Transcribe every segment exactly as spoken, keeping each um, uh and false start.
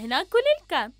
بهنا كليلكان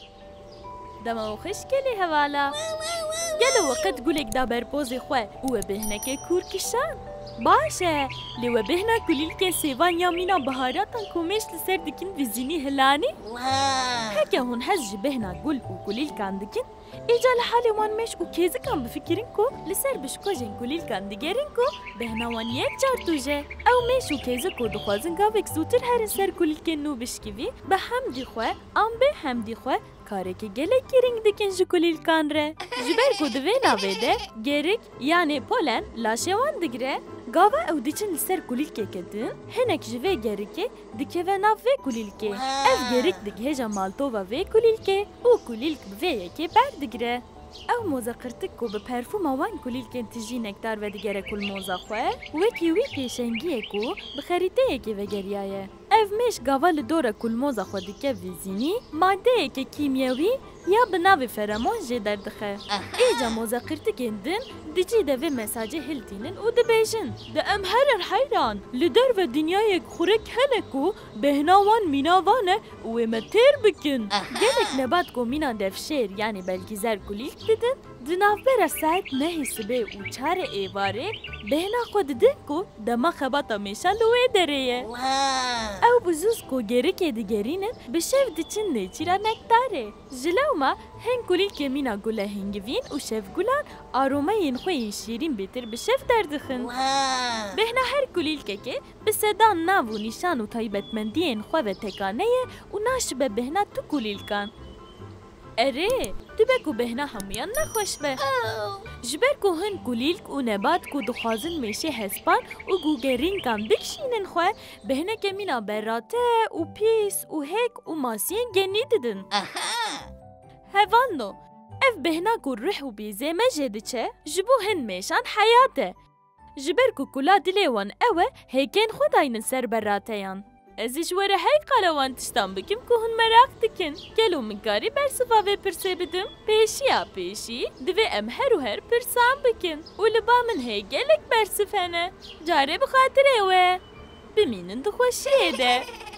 دما وخشكلي هوالا قالوا وقت قولك دا بربوزي خواه وبهنا كور كشان باشا لي وبهنا كليلكان سيفان يامينا بهاراتان كوميش لسر دكين بزيني هلاني هكا هون حج بهنا قول وكليلكان دكين إيجا لحالي وان مش وكيزي كان بفكرينكو لسر بشكو جن كليلكان دقيرينكو بهنا وان يك جارتو جا أو مش وكيزي كو دخوازن قاوك زوتر هر سر كليلكان نو بشكيوي بحمدي خواه أم بحمدي خواه کارکی گله گرینگ دکن جکولیلکان ره. جبر کدوه نویده گریک یعنی پولن لاشوان دگره. گاوا او دیچن لسر کولیلکه کدن هنک جوه گریکه دکه و نوه کولیلکه. اف گریک دگه جمالتو و وی کولیلکه او کولیلک به یکی بر دگره. او موزه قرتک کو به پرفوم وان کولیلکن تجی نکتار و دیگره کل موزه خواه وکی وی پیشنگیه کو بخریته یکی و گریایه. اف میش گاوا لدوره کل موزه خود دیگه ویزینی ماده یکی کیمیاوی یا بناوی فرامون جه دردخه. ایجا موزه قرتکن دن دیجی دوی مساجه هلتینن و دبیجن. ده ام هرر حیران لدر و دنیای خورک هنکو بهناوان میناوانه و متر بکن. گلک نبات کو مینا دفشیر یعنی بلگیزر کولیل دیدن دنافبر ساعت نهی سبه و چار ایواره بهنا خود دن کو دما خباتا میشا لوه دریه او بزوز کو گره که دیگرینن بشف دیچن نیچیرا نکتاره جلو ما هن کولیل که مینا گوله هنگوین و شف گولان آرومه ین خوی شیرین بیتر بشف دردخن بهنا هر کولیل که که بسدان ناو و نشان و تایبتمندی این خواه و تکانه و ناشبه بهنا تو کولیل کن اره دبکو بهنا همیان نخوش به جبر کو هن کولیلک و نبات کو دخوازن میشه هسپان و گوگرین کم بکشینن خواه بهنا که مینا براته و پیس و هک و ماسین گنی دیدن هوانو اف بهنا کو روح و بیزه مجد چه جبو هن میشان حیاته جبر کو کلا دلیوان اوه هیکن خداین سر براتیان ازیش وره هی قلوان تشتان بکم که هن مراق دکن گلو مکاری برسفا و پرسه بدم پیشی یا پیشی دوی ام هر و هر پرسان بکن و لبا من هی گلک برسفانه جاره بخاطره و بمینن دخوشیه ده